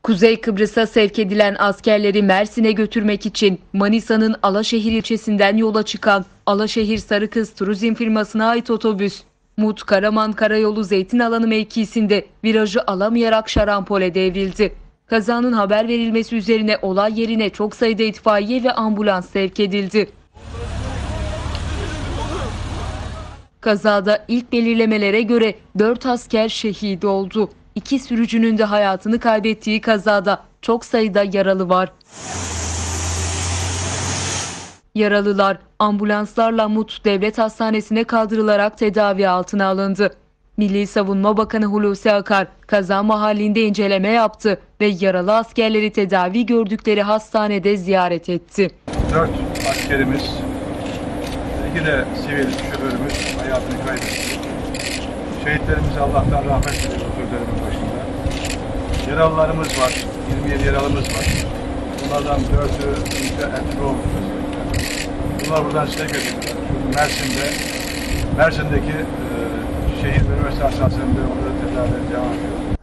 Kuzey Kıbrıs'a sevk edilen askerleri Mersin'e götürmek için Manisa'nın Alaşehir ilçesinden yola çıkan Alaşehir Sarıkız Turizm firmasına ait otobüs, Mut Karaman Karayolu Zeytinalanı mevkisinde virajı alamayarak şarampole devrildi. Kazanın haber verilmesi üzerine olay yerine çok sayıda itfaiye ve ambulans sevk edildi. Kazada ilk belirlemelere göre 4 asker şehit oldu. 2 sürücünün de hayatını kaybettiği kazada çok sayıda yaralı var. Yaralılar ambulanslarla Mut Devlet Hastanesi'ne kaldırılarak tedavi altına alındı. Milli Savunma Bakanı Hulusi Akar kaza mahallinde inceleme yaptı ve yaralı askerleri tedavi gördükleri hastanede ziyaret etti. 4 askerimiz, 2 de sivil şoförümüz hayatını kaybetti. Şehitlerimize Allah'tan rahmet diliyoruz sözlerimin başında. Yaralılarımız var, 27 yaralımız var. Bunlardan 4'ü entübe olmuş. Bunlar buradan sevk edildiler. Mersin'deki şehir ve üniversite hastanesinde onları tedavi devam ediyor.